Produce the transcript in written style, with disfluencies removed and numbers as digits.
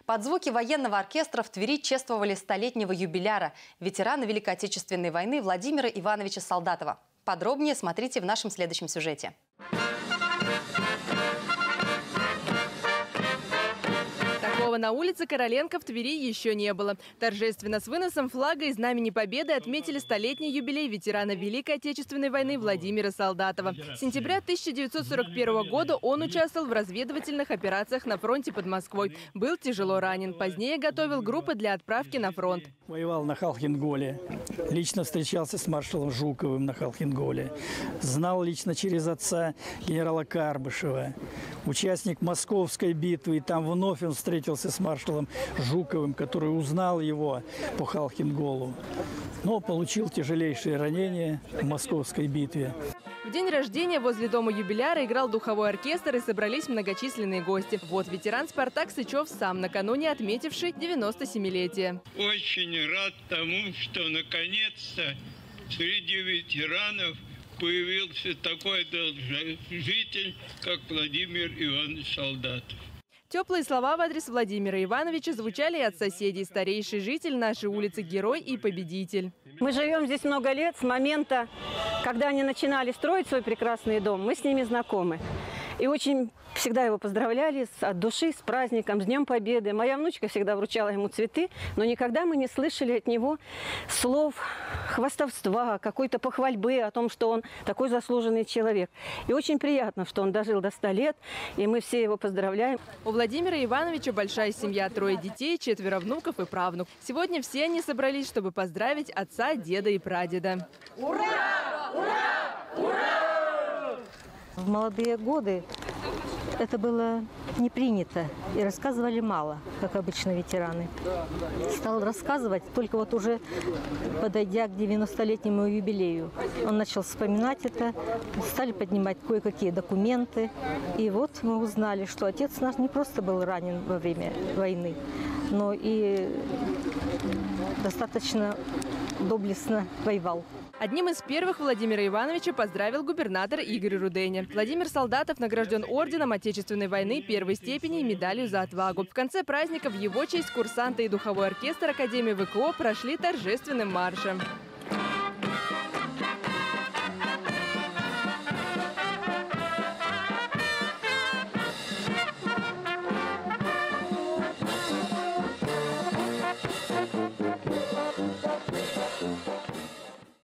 Под звуки военного оркестра в Твери чествовали столетнего юбиляра, ветерана Великой Отечественной войны Владимира Ивановича Солдатова. Подробнее смотрите в нашем следующем сюжете. Такого на улице Короленко в Твери еще не было. Торжественно с выносом флага и знамени Победы отметили столетний юбилей ветерана Великой Отечественной войны Владимира Солдатова. С сентября 1941 года он участвовал в разведывательных операциях на фронте под Москвой. Был тяжело ранен. Позднее готовил группы для отправки на фронт. Воевал на Халхин-Голе. Лично встречался с маршалом Жуковым на Халхин-Голе. Знал лично через отца генерала Карбышева. Участник Московской битвы. И там вновь он встретился с маршалом Жуковым, который узнал его по Халхин-Голу. Но получил тяжелейшие ранения в Московской битве. В день рождения возле дома юбиляра играл духовой оркестр и собрались многочисленные гости. Вот ветеран «Спартак» Сычев сам, накануне отметивший 97-летие. Очень рад тому, что наконец-то среди ветеранов появился такой долгожитель, как Владимир Иванович Солдатов. Теплые слова в адрес Владимира Ивановича звучали и от соседей. Старейший житель нашей улицы, герой и победитель. Мы живем здесь много лет, с момента, когда они начинали строить свой прекрасный дом. Мы с ними знакомы. И очень всегда его поздравляли от души, с праздником, с Днем Победы. Моя внучка всегда вручала ему цветы, но никогда мы не слышали от него слов хвастовства, какой-то похвальбы о том, что он такой заслуженный человек. И очень приятно, что он дожил до 100 лет, и мы все его поздравляем. У Владимира Ивановича большая семья, 3 детей, 4 внуков и правнук. Сегодня все они собрались, чтобы поздравить отца, деда и прадеда. Ура! Ура! Ура! В молодые годы это было не принято и рассказывали мало, как обычно ветераны. Стал рассказывать только вот уже подойдя к 90-летнему юбилею. Он начал вспоминать это, стали поднимать кое-какие документы. И вот мы узнали, что отец наш не просто был ранен во время войны, но и достаточно доблестно воевал. Одним из первых Владимира Ивановича поздравил губернатор Игорь Руденя. Владимир Солдатов награжден орденом Отечественной войны 1-й степени и медалью за отвагу. В конце праздника в его честь курсанты и духовой оркестр Академии ВКО прошли торжественным маршем.